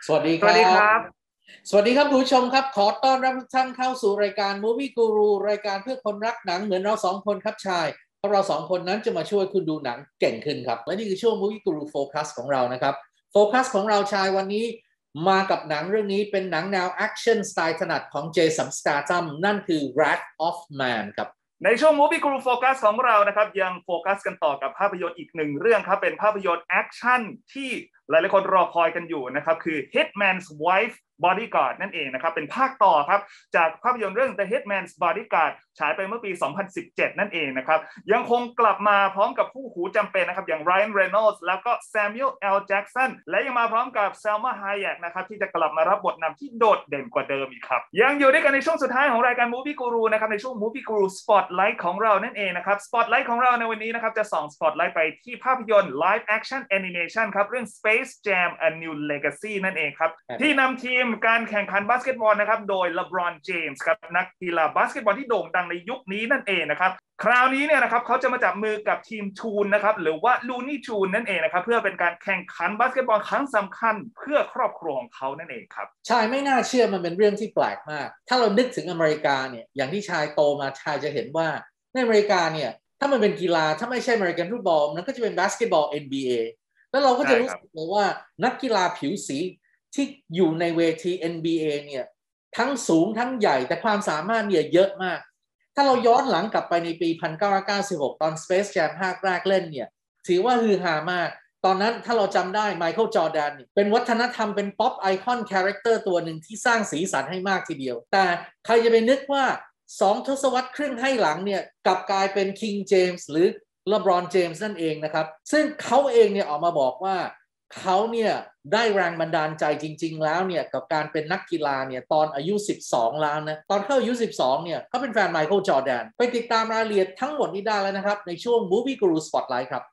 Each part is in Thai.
สวัสดีสวัสดีครับครับสวัสดีครับคุณผู้ชมครับขอต้อนรับทุกท่านเข้าสู่รายการ Movie Guru รายการเพื่อคนรักหนังเหมือนเราสองคนครับชายเพราะเราสองคนนั้นจะมาช่วยคุณดูหนังเก่งขึ้นครับและนี่คือช่วง Movie Guru Focus ของเรานะครับโฟกัสของเราชายวันนี้มากับหนังเรื่องนี้เป็นหนังแนวแอคชั่นสไตล์ถนัดของเจสัน สแตทธัมนั่นคือ Wrath of Man ครับในช่วง Movie Guru Focus ของเรานะครับยังโฟกัสกันต่อกับภาพยนตร์อีกหนึ่งเรื่องครับเป็นภาพยนตร์แอคชั่นที่หลายๆคนรอคอยกันอยู่นะครับคือ Hitman's Wife Bodyguard นั่นเองนะครับเป็นภาคต่อครับจากภาพยนตร์เรื่อง The Hitman's Bodyguard ฉายไปเมื่อปี 2017 นั่นเองนะครับยังคงกลับมาพร้อมกับผู้หูจำเป็นนะครับอย่าง Ryan Reynolds แล้วก็ Samuel L. Jackson และยังมาพร้อมกับ Salma Hayek นะครับที่จะกลับมารับบทนำที่โดดเด่นกว่าเดิมอีกครับยังอยู่ด้วยกันในช่วงสุดท้ายของรายการ Movie Guru นะครับในช่วง Movie Guru Spotlight ของเรานั่นเองนะครับ Spotlight ของเราในวันนี้นะครับจะส่อง Spotlight ไปที่ภาพยนตร์ Live Action Animation ครับเรื่อง Space Jam: A New Legacy นั่นเองครับที่นำทีมการแข่งขันบาสเกตบอลนะครับโดย LeBron James ครับนักกีฬาบาสเกตบอลที่โด่งดังในยุคนี้นั่นเองนะครับคราวนี้เนี่ยนะครับเขาจะมาจับมือกับทีมทูนนะครับหรือว่า Looney Tunes นั่นเองนะครับเพื่อเป็นการแข่งขันบาสเกตบอลครั้งสำคัญเพื่อครอบครัวของเขานั่นเองครับชายไม่น่าเชื่อมันเป็นเรื่องที่แปลกมากถ้าเรานึกถึงอเมริกาเนี่ยอย่างที่ชายโตมาชายจะเห็นว่าในอเมริกาเนี่ยถ้ามันเป็นกีฬาถ้าไม่ใช่อเมริกันฟุตบอลมันก็จะเป็นบาสเกตบอล NBA แล้วเราก็จะรู้สึกเลยว่านักกีฬาผิวสีที่อยู่ในเวที NBA เนี่ยทั้งสูงทั้งใหญ่แต่ความสามารถเนี่ยเยอะมากถ้าเราย้อนหลังกลับไปในปี 1996 ตอน Space Jam ภาคแรกเล่นเนี่ยถือว่าฮือฮามากตอนนั้นถ้าเราจำได้ไมเคิลจอร์แดนเป็นวัฒนธรรมเป็นป๊อปไอคอนคาแรคเตอร์ตัวหนึ่งที่สร้างสีสันให้มากทีเดียวแต่ใครจะไปนึกว่า2 ทศวรรษครึ่งให้หลังเนี่ยกลับกลายเป็นคิงเจมส์หรือเลบรอนเจมส์นั่นเองนะครับซึ่งเขาเองเนี่ยออกมาบอกว่าเขาเนี่ยได้แรงบันดาลใจจริงๆแล้วเนี่ยกับการเป็นนักกีฬาเนี่ยตอนอายุ12แล้วนะตอนเข้าอายุ12เนี่ยเขาเป็นแฟนไมเคิลจอร์แดนไปติดตามรายละเอียดทั้งหมดนี้ได้แล้วนะครับในช่วง Movie Guru Spotlight ครับ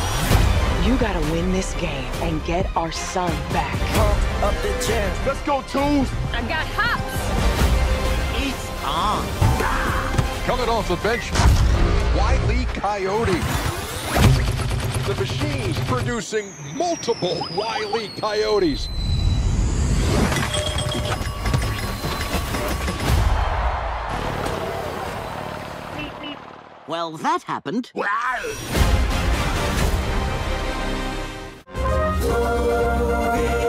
You gotta win this game and get our son back. Pump up the jam. Let's go, Twos. I got hops. It's on. Coming off the bench, Wile E. Coyote. The machine's producing multiple Wile E. Coyotes. Well, that happened. Wow.